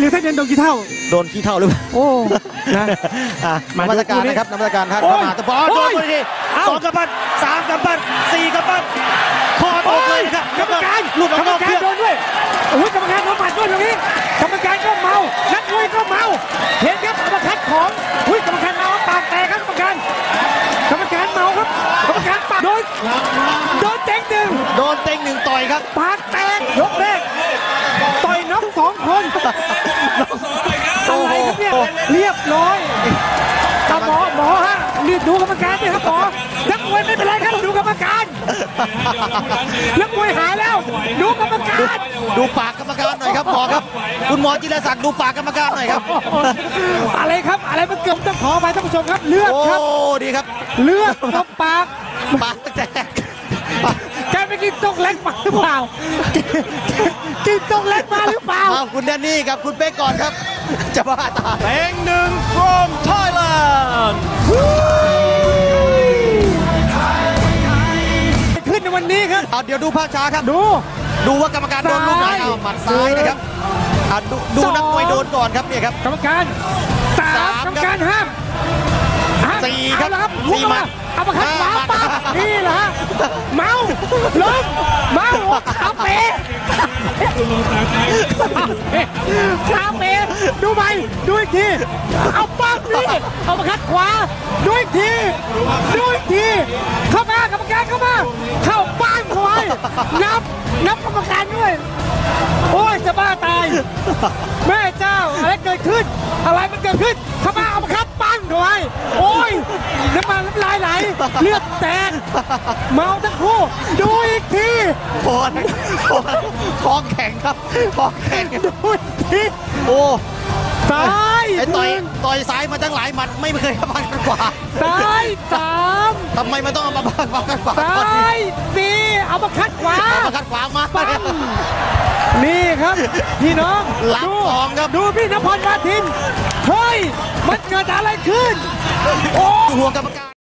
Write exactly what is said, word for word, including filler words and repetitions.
เส้นเดินโดนกี่เท่าโดนขี้เท่าหรือเปล่าโอ้นะมาตรการนะครับนมัสการท่านเข้ามาแต่บอลโดนทีสองกำปั้นสามกำปั้นสี่กำปั้นคอตกเลยครับกรรมการหลุดออกนอกเครื่องโดนด้วยโอ้ยกรรมการโดนปัดด้วยตรงนี้กรรมการก็เมานักมวยก็เมาเห็นครับอัปคัดของอุ้ยกรรมการเมาปากแตกครับกรรมการกรรมการเมาครับกรรมการปากโดนโดนเต็งหนึ่งโดนเต็งหนึ่งต่อยครับปากแตกยกแรกต่อยน็อกสองคนอะไรครับเนี่ยเรียบร้อยหมอหมอฮะรีบดูกรรมการด้วยครับหมอนักมวยไม่เป็นไรครับดูกรรมการนักมวยหายแล้วดูกรรมการดูปากกรรมการหน่อยครับหมอครับคุณหมอจิรศักดิ์ดูปากกรรมการหน่อยครับอะไรครับอะไรมันเกือบต้องขอไปท่านผู้ชมครับเลือดครับโอ้ดีครับเลือดกับปากปากแตกแกไปกินต้มเล็กมาหรือเปล่ากินต้มเล็กมาหรือเปล่าคุณแดนนี่ครับคุณเป๊กก่อนครับจะบ้าตาเต็งหนึ่ง from Thailand ขึ้นในวันนี้ครับเอาเดี๋ยวดูภาพช้าครับดูดูว่ากรรมการโดนลูกไหนเอาหมัดซ้ายนะครับดูดูนักมวยโดนก่อนครับเนี่ยครับกรรมการสามกรรมการห้ามสี่ครับสี่มาเอามาขัดขวาปั๊บนี่แหละฮะเมาล้มเมาขาเป๋ขาเป๋ดูไปดูอีกทีเอาปั๊บนี่เอามาขัดขวาดูอีกทีดูอีกทีเข้ามากรรมการเข้ามาเข้าบ้านเขาไว้นับนับกรรมการด้วยโอ้ยจะบ้าตายแม่เจ้าอะไรเกิดขึ้นอะไรมันเกิดขึ้นเข้ามาเอามาขัดปั้นเขาไว้โอ้ยน้ำมันน้ำลายไหลเลือดแตกเมาทั้งคู่ดูอีกทีโอ้ยท้องแข็งครับท้องแข็งดูอีกทีโอ้ตายไอ้ต่อยต่อยซ้ายมาตั้งหลายหมัดไม่เคยเอามากันกว่าตายสามทำไมมันต้องเอามาบ้างมากันกว่าตายสี่เอามาคัดขวาเอามาคัดขวามานี่ครับพี่น้องดูครับดูพี่นพร วาทินเฮ้ยมันเกิดอะไรขึ้นโอ้หัวกรรมการ